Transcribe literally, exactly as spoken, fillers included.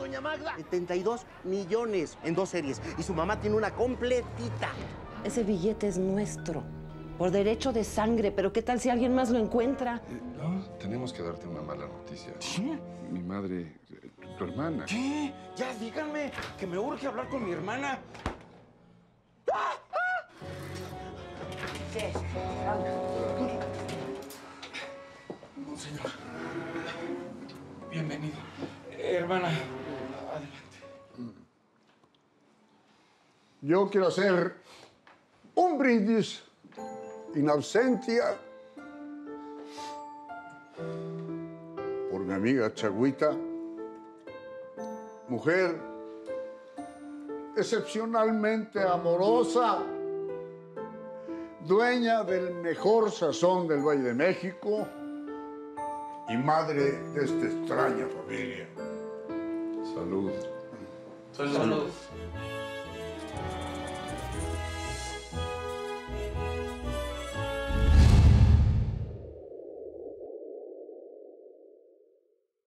doña Magda? setenta y dos millones en dos series. Y su mamá tiene una completita. Ese billete es nuestro. Por derecho de sangre. Pero ¿qué tal si alguien más lo encuentra? Eh, no, tenemos que darte una mala noticia. ¿Sí? Mi madre, eh, tu, tu hermana. ¿Qué? Ya díganme que me urge hablar con mi hermana. ¡Ah! ¡Ah! ¿Qué? Monseñor. Bienvenido. Eh, hermana, adelante. Yo quiero hacer un brindis en ausencia por mi amiga Chagüita, mujer excepcionalmente amorosa, dueña del mejor sazón del Valle de México y madre de esta extraña familia. Salud. Salud. Salud.